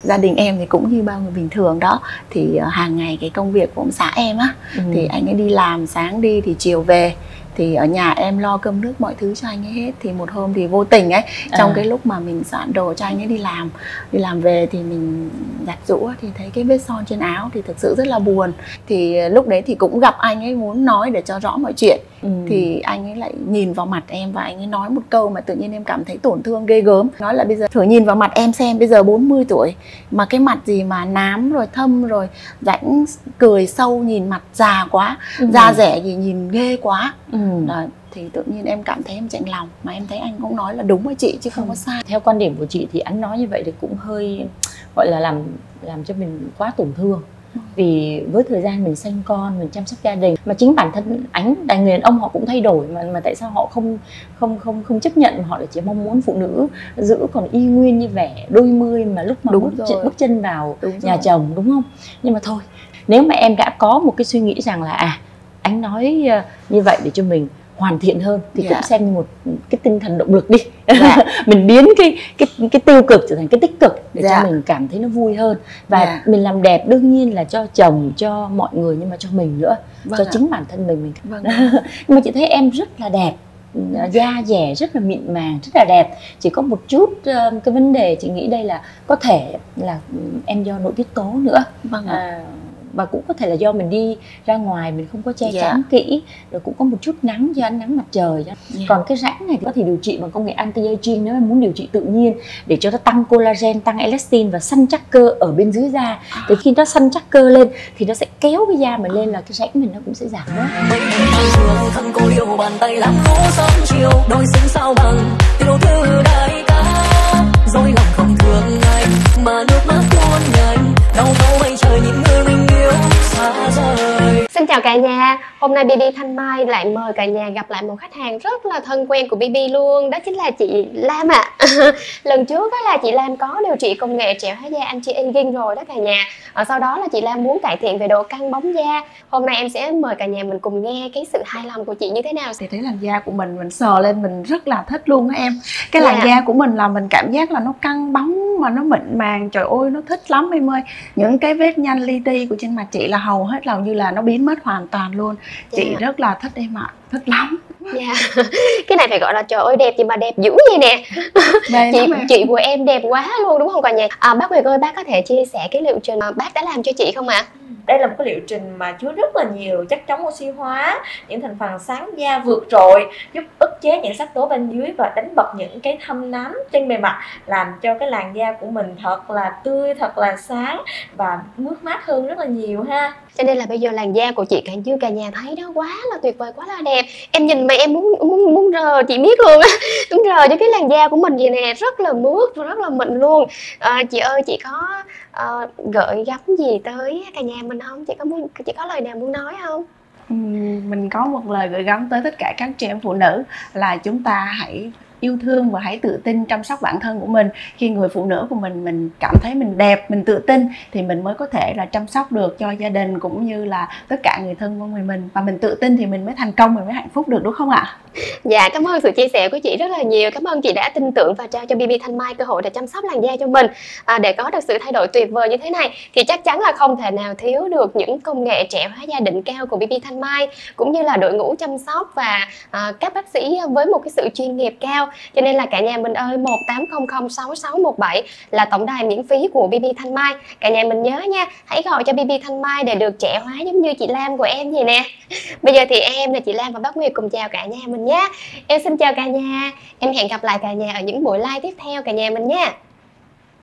Gia đình em thì cũng như bao người bình thường đó. Thì hàng ngày cái công việc của ông xã em á, thì anh ấy đi làm, sáng đi thì chiều về. Thì ở nhà em lo cơm nước mọi thứ cho anh ấy hết. Thì một hôm thì vô tình ấy, trong cái lúc mà mình soạn đồ cho anh ấy đi làm về thì mình giặt giũ thì thấy cái vết son trên áo, thì thực sự rất là buồn. Thì lúc đấy thì cũng gặp anh ấy muốn nói để cho rõ mọi chuyện. Thì anh ấy lại nhìn vào mặt em và anh ấy nói một câu mà tự nhiên em cảm thấy tổn thương ghê gớm. Nói là bây giờ thử nhìn vào mặt em xem, bây giờ 40 tuổi mà cái mặt gì mà nám rồi thâm rồi rãnh, cười sâu, nhìn mặt già quá, da rẻ gì nhìn ghê quá. Đấy, thì tự nhiên em cảm thấy em chạnh lòng, mà em thấy anh cũng nói là đúng với chị chứ không có sai. Theo quan điểm của chị thì anh nói như vậy thì cũng hơi gọi là làm cho mình quá tổn thương. Vì với thời gian mình sinh con, mình chăm sóc gia đình, mà chính bản thân người đàn ông họ cũng thay đổi mà tại sao họ không chấp nhận, họ lại chỉ mong muốn phụ nữ giữ còn y nguyên như vẻ đôi mươi mà lúc mà bước chân vào nhà chồng, đúng không? Nhưng mà thôi, nếu mà em đã có một cái suy nghĩ rằng là anh nói như vậy để cho mình hoàn thiện hơn thì cũng xem như một cái tinh thần động lực đi. Mình biến cái tiêu cực trở thành cái tích cực để cho mình cảm thấy nó vui hơn. Và mình làm đẹp đương nhiên là cho chồng, cho mọi người, nhưng mà cho mình nữa, cho chính bản thân mình. Nhưng mà chị thấy em rất là đẹp, da dẻ rất là mịn màng, rất là đẹp. Chỉ có một chút cái vấn đề chị nghĩ đây là có thể là em do nội tiết tố nữa. Và cũng có thể là do mình đi ra ngoài mình không có che chắn kỹ, rồi cũng có một chút nắng do ánh nắng mặt trời đó. Còn cái rãnh này thì có thể điều trị bằng công nghệ anti-aging nếu em muốn điều trị tự nhiên để cho nó tăng collagen, tăng elastin và săn chắc cơ ở bên dưới da. Thì khi nó săn chắc cơ lên thì nó sẽ kéo cái da mình lên, là cái rãnh mình nó cũng sẽ giảm bớt. Thân cô liều bàn tay làm ngủ sớm chiều, đôi xinh sao bằng tiểu thư đại ca, dối lòng không thương anh mà nước mắt tuôn nhanh, đau khổ mây trời nhìn người mình yêu xa rời. Xin chào cả nhà, hôm nay BB Thanh Mai lại mời cả nhà gặp lại một khách hàng rất là thân quen của BB luôn, đó chính là chị Lam ạ. Lần trước đó là chị Lam có điều trị công nghệ trẻo hóa da anti-aging rồi đó cả nhà. Sau đó là chị Lam muốn cải thiện về độ căng bóng da. Hôm nay em sẽ mời cả nhà mình cùng nghe cái sự hài lòng của chị như thế nào. Thì thấy làn da của mình sờ lên mình rất là thích luôn á em. Cái làn da của mình là mình cảm giác là nó căng bóng mà nó mịn màng, trời ơi nó thích lắm em ơi. Những cái vết nhăn li ti của trên mặt chị là hầu như là nó biến mất hoàn toàn luôn. Chị rất là thích em ạ, thích lắm. Cái này phải gọi là trời ơi đẹp gì mà đẹp dữ vậy nè. Chị của em đẹp quá luôn đúng không cả nhà? Bác Nguyệt ơi, bác có thể chia sẻ cái liệu trình mà bác đã làm cho chị không ạ? Đây là một cái liệu trình mà chứa rất là nhiều chất chống oxy hóa, những thành phần sáng da vượt trội, giúp ức chế những sắc tố bên dưới và đánh bật những cái thâm nám trên bề mặt, làm cho cái làn da của mình thật là tươi, thật là sáng và mướt mát hơn rất là nhiều ha. Cho nên là bây giờ làn da của chị như cả nhà thấy đó, quá là tuyệt vời, quá là đẹp. Em nhìn mà em muốn rờ, chị biết luôn á, muốn rờ cho cái làn da của mình vậy nè, rất là mướt, rất là mịn luôn. Chị ơi, chị có gợi gắm gì tới cả nhà mình không? Chị có lời nào muốn nói không? Mình có một lời gửi gắm tới tất cả các chị em phụ nữ là chúng ta hãy yêu thương và hãy tự tin chăm sóc bản thân của mình. Khi người phụ nữ của mình cảm thấy mình đẹp, mình tự tin thì mình mới có thể là chăm sóc được cho gia đình cũng như là tất cả người thân của mình. Và mình tự tin thì mình mới thành công, mình mới hạnh phúc được, đúng không ạ? Dạ, cảm ơn sự chia sẻ của chị rất là nhiều. Cảm ơn chị đã tin tưởng và trao cho BB Thanh Mai cơ hội để chăm sóc làn da cho mình. Để có được sự thay đổi tuyệt vời như thế này thì chắc chắn là không thể nào thiếu được những công nghệ trẻ hóa da đỉnh cao của BB Thanh Mai, cũng như là đội ngũ chăm sóc và các bác sĩ với một cái sự chuyên nghiệp cao. Cho nên là cả nhà mình ơi, 18006617 là tổng đài miễn phí của BB Thanh Mai. Cả nhà mình nhớ nha, hãy gọi cho BB Thanh Mai để được trẻ hóa giống như chị Lam của em vậy nè. Bây giờ thì em là chị Lam và bác Nguyệt cùng chào cả nhà mình nhé. Em xin chào cả nhà. Em hẹn gặp lại cả nhà ở những buổi live tiếp theo cả nhà mình nha.